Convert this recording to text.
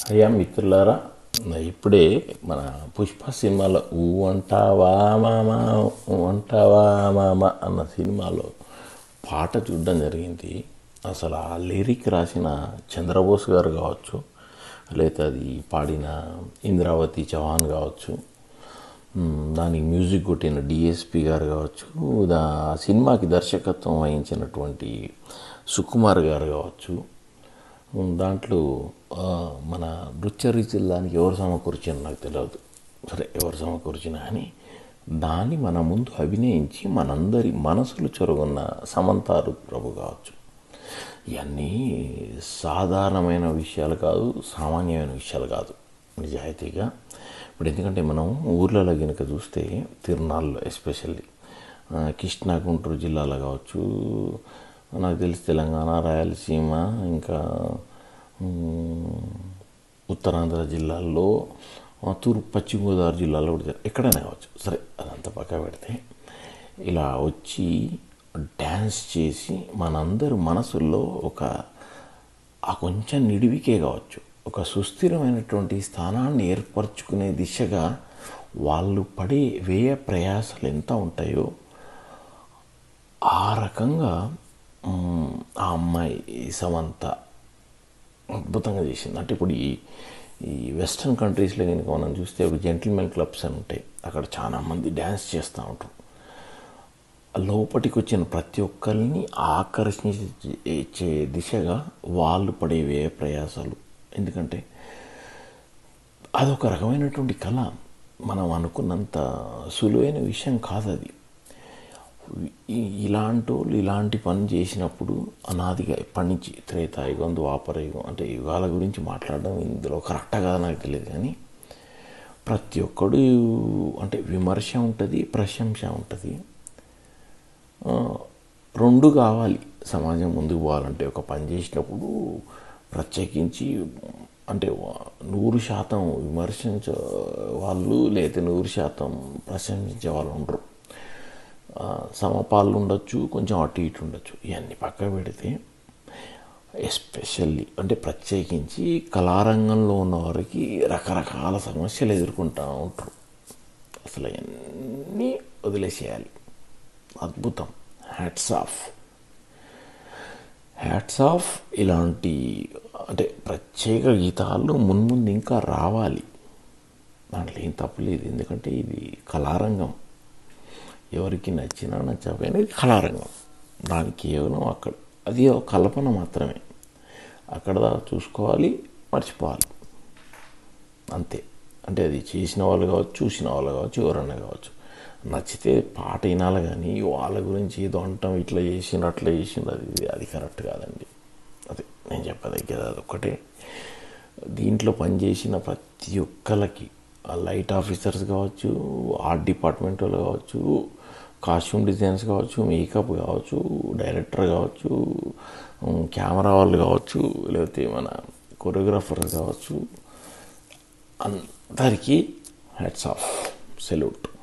అయ్యా మిత్రులారా, ఇప్పుడే మన పుష్ప సినిమాలో ఊ అంటావా మామ, ఊ అంటావా మామ అన్న సినిమాలో పాట చూడడం జరిగింది. అసలు ఆ లిరిక్ రాసిన చంద్రబోస్ గారు కావచ్చు, లేకపోతే అది పాడిన ఇంద్రావతి చౌహాన్ కావచ్చు, దానికి మ్యూజిక్ కొట్టిన డిఎస్పి గారు కావచ్చు, సినిమాకి దర్శకత్వం వహించినటువంటి సుకుమార్ గారు కావచ్చు. దాంట్లో మన నృత్యరీతులు దానికి ఎవరు సమకూర్చిన నాకు తెలియదు. సరే, ఎవరు సమకూర్చిన కానీ దాన్ని మన ముందు అభినయించి మనందరి మనసులు చెరుగున్న సమంతారు ప్రభు కావచ్చు. ఇవన్నీ సాధారణమైన విషయాలు కాదు, సామాన్యమైన విషయాలు కాదు. నిజాయితీగా ఇప్పుడు ఎందుకంటే మనం ఊర్లలో కనుక చూస్తే తిరునాళ్ళు ఎస్పెషల్లీ కృష్ణా గుంటూరు జిల్లాలో కావచ్చు, నాకు తెలిసి తెలంగాణ, రాయలసీమ, ఇంకా ఉత్తరాంధ్ర జిల్లాల్లో, తూర్పు పశ్చిమ గోదావరి జిల్లాలో కూడా ఎక్కడైనా కావచ్చు. సరే, అదంతా పక్క పెడితే ఇలా వచ్చి డ్యాన్స్ చేసి మనందరి మనసుల్లో ఆ కొంచెం నిడివికే కావచ్చు, ఒక సుస్థిరమైనటువంటి స్థానాన్ని ఏర్పరచుకునే దిశగా వాళ్ళు పడే వ్యయ ప్రయాసాలు ఎంత ఉంటాయో ఆ రకంగా ఆ అమ్మాయి సమంత అద్భుతంగా చేసింది. అంటే ఇప్పుడు ఈ వెస్ట్రన్ కంట్రీస్లో కనుక మనం చూస్తే ఒక జెంటిల్మెన్ క్లబ్స్ అని ఉంటాయి. అక్కడ చాలామంది డ్యాన్స్ చేస్తూ ఉంటారు. లోపలికి వచ్చిన ప్రతి ఒక్కరిని ఆకర్షించే దిశగా వాళ్ళు పడే వ్యయ ప్రయాసాలు. ఎందుకంటే అదొక రకమైనటువంటి కళ. మనం అనుకున్నంత సులువైన విషయం కాదు అది. ఇలాంటి వాళ్ళు ఇలాంటి పని చేసినప్పుడు అనాదిగా ఎప్పటి నుంచి త్రేతాయుగం, ద్వాపరయుగం, అంటే యుగాల గురించి మాట్లాడడం ఇందులో కరెక్టా కాదా నాకు తెలియదు. కానీ ప్రతి ఒక్కడు అంటే విమర్శ ఉంటుంది, ప్రశంస ఉంటుంది. రెండు కావాలి సమాజం ముందుకు పోవాలంటే. ఒక పని చేసినప్పుడు ప్రత్యేకించి అంటే 100% విమర్శించే వాళ్ళు లేదా 100% ప్రశంసించే వాళ్ళు ఉండరు. సమపాళ్ళు ఉండొచ్చు, కొంచెం అటు ఇటు ఉండొచ్చు. ఇవన్నీ పక్క పెడితే ఎస్పెషల్లీ అంటే ప్రత్యేకించి కళారంగంలో ఉన్న వారికి రకరకాల సమస్యలు ఎదుర్కొంటూ ఉంటారు. అసలు అవన్నీ వదిలేసేయాలి. అద్భుతం. Hats off. ఇలాంటి అంటే ప్రత్యేక గీతాలు మున్ముందు ఇంకా రావాలి. దాంట్లో ఏం తప్పులేదు. ఎందుకంటే ఇది కళారంగం. ఎవరికి నచ్చినా నచ్చకపోయినా ఇది కళారంగం. దానికి కేవలం అది ఒక కల్పన మాత్రమే. అక్కడ చూసుకోవాలి, మర్చిపోవాలి, అంతే. అంటే అది చేసిన వాళ్ళు కావచ్చు, చూసిన వాళ్ళు కావచ్చు, ఎవరన్నా కావచ్చు. నచ్చితే పాట వినాలి, కానీ వాళ్ళ గురించి ఏదో అంటాం, ఇట్లా చేసిండు అట్లా చేసిండు, అది కరెక్ట్ కాదండి. అదే నేను చెప్పదగ్గది అదొక్కటే. దీంట్లో పనిచేసిన ప్రతి ఒక్కరికి, లైట్ ఆఫీసర్స్ కావచ్చు, ఆర్ట్ డిపార్ట్మెంట్ వాళ్ళు కావచ్చు, కాస్ట్యూమ్ డిజైన్స్ కావచ్చు, మేకప్ కావచ్చు, డైరెక్టర్ కావచ్చు, కెమెరా వాళ్ళు కావచ్చు, లేకపోతే మన కొరియోగ్రాఫర్స్ కావచ్చు, అందరికీ హ్యాట్స్ ఆఫ్, సెల్యూట్.